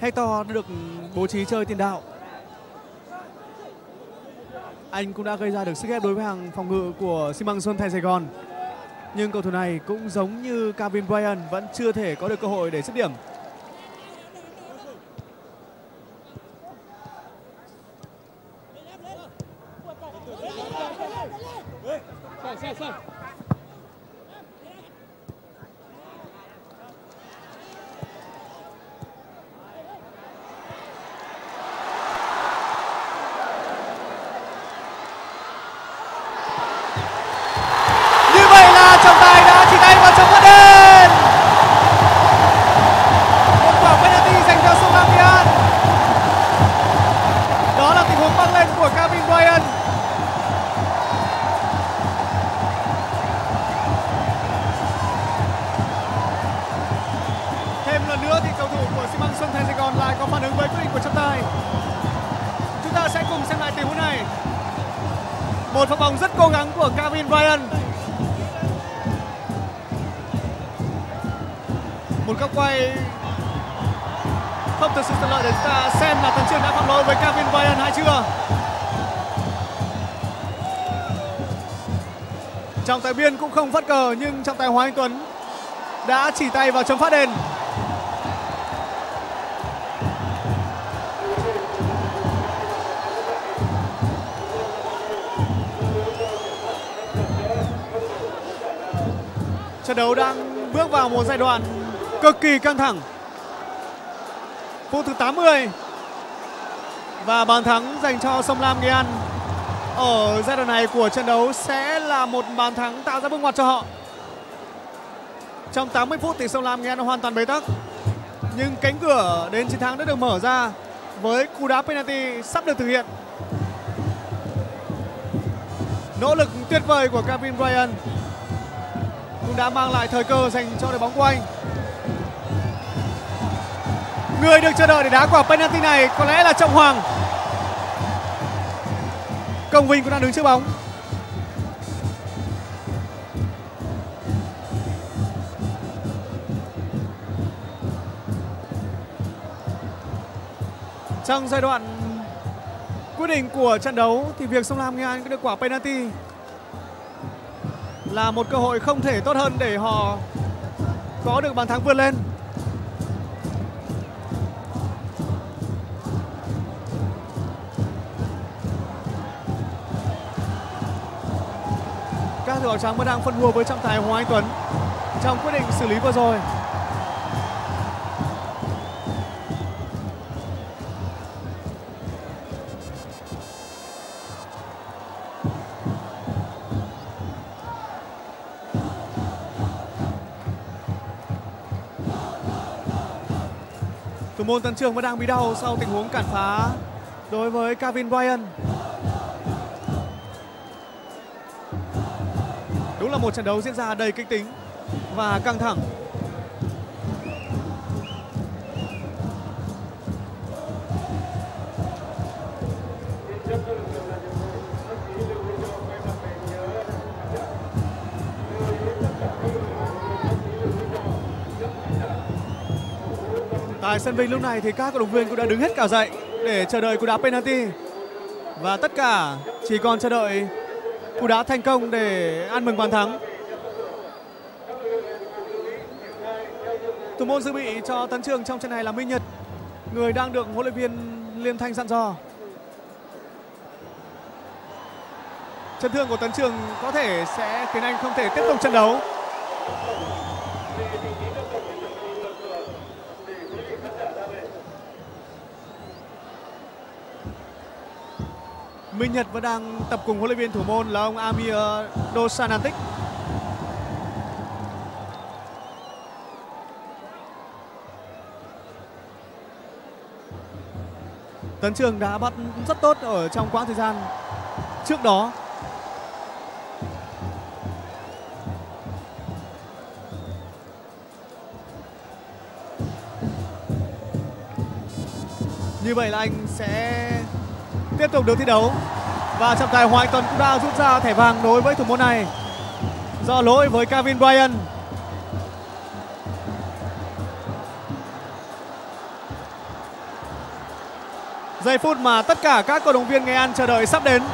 Hector đã được bố trí chơi tiền đạo. Anh cũng đã gây ra được sức ép đối với hàng phòng ngự của xi măng Xuân Thành Sài Gòn. Nhưng cầu thủ này cũng giống như Kevin Bryant vẫn chưa thể có được cơ hội để dứt điểm. Một pha bóng rất cố gắng của Kevin Bryant. Một góc quay không thực sự thuận lợi để chúng ta xem là Tấn Trường đã phạm lỗi với Kevin Bryant hay chưa. Trọng tài viên cũng không phát cờ, nhưng trọng tài Hoàng Anh Tuấn đã chỉ tay vào chấm phát đền. Trận đấu đang bước vào một giai đoạn cực kỳ căng thẳng. Phút thứ 80 và bàn thắng dành cho Sông Lam Nghệ An ở giai đoạn này của trận đấu sẽ là một bàn thắng tạo ra bước ngoặt cho họ. Trong 80 phút thì Sông Lam Nghệ An hoàn toàn bế tắc, nhưng cánh cửa đến chiến thắng đã được mở ra với cú đá penalty sắp được thực hiện. Nỗ lực tuyệt vời của Kevin Bryant cũng đã mang lại thời cơ dành cho đội bóng của anh. Người được chờ đợi để đá quả penalty này có lẽ là Trọng Hoàng. Công Vinh cũng đang đứng trước bóng. Trong giai đoạn quyết định của trận đấu thì việc Sông Lam Nghệ An có được quả penalty là một cơ hội không thể tốt hơn để họ có được bàn thắng vươn lên. Các thủ áo trắng vẫn đang phân bua với trọng tài Hoàng Anh Tuấn trong quyết định xử lý vừa rồi. Thủ môn Tấn Trường vẫn đang bị đau sau tình huống cản phá đối với Kevin Bryant. Đúng là một trận đấu diễn ra đầy kịch tính và căng thẳng. Tại sân Vinh lúc này thì các cổ động viên cũng đã đứng hết cả dậy để chờ đợi cú đá penalty. Và tất cả chỉ còn chờ đợi cú đá thành công để ăn mừng bàn thắng. Thủ môn dự bị cho Tấn Trường trong trận này là Minh Nhật, người đang được huấn luyện viên Liêm Thanh dặn dò. Chấn thương của Tấn Trường có thể sẽ khiến anh không thể tiếp tục trận đấu. Minh Nhật vẫn đang tập cùng huấn luyện viên thủ môn là ông Amir Dosanantic. Tấn Trường đã bắt rất tốt ở trong quãng thời gian trước đó. Như vậy là anh sẽ tiếp tục được thi đấu. Và trọng tài Hoàng Anh Tuấn cũng đã rút ra thẻ vàng đối với thủ môn này do lỗi với Kevin Bryant. Giây phút mà tất cả các cổ động viên Nghệ An chờ đợi sắp đến.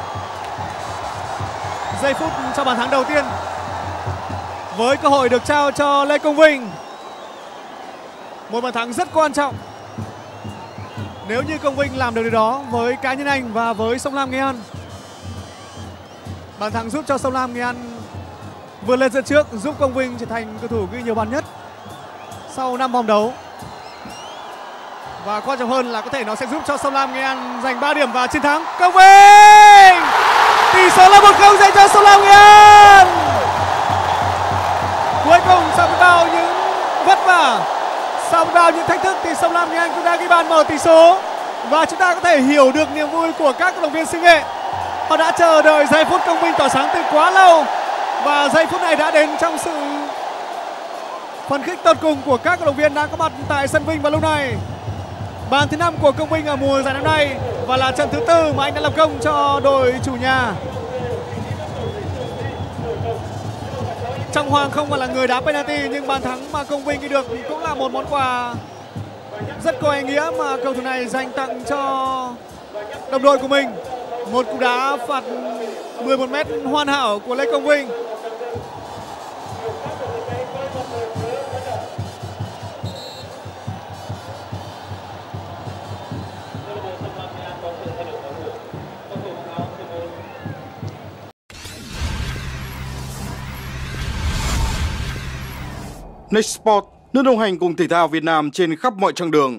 Giây phút cho bàn thắng đầu tiên, với cơ hội được trao cho Lê Công Vinh. Một bàn thắng rất quan trọng. Nếu như Công Vinh làm được điều đó với cá nhân anh và với Sông Lam Nghệ An, bàn thắng giúp cho Sông Lam Nghệ An vượt lên dẫn trước, giúp Công Vinh trở thành cầu thủ ghi nhiều bàn nhất sau 5 vòng đấu. Và quan trọng hơn là có thể nó sẽ giúp cho Sông Lam Nghệ An giành 3 điểm và chiến thắng. Công Vinh! Tỷ số là 1-0 dành cho Sông Lam Nghệ An. Cuối cùng sau bao những vất vả, sau bao những thách thức thì Sông Lam Nghệ An cũng đã ghi bàn mở tỷ số. Và chúng ta có thể hiểu được niềm vui của các cổ động viên xứ Nghệ. Họ đã chờ đợi giây phút Công Vinh tỏa sáng từ quá lâu, và giây phút này đã đến trong sự phấn khích tột cùng của các cổ động viên đang có mặt tại sân Vinh vào lúc này. Bàn thứ 5 của Công Vinh ở mùa giải năm nay và là trận thứ 4 mà anh đã lập công cho đội chủ nhà. Trọng Hoàng không phải là người đá penalty, nhưng bàn thắng mà Công Vinh ghi được cũng là một món quà rất có ý nghĩa mà cầu thủ này dành tặng cho đồng đội của mình. Một cú đá phạt 11m hoàn hảo của Lê Công Vinh. Nextsport, nước đồng hành cùng thể thao Việt Nam trên khắp mọi chặng đường.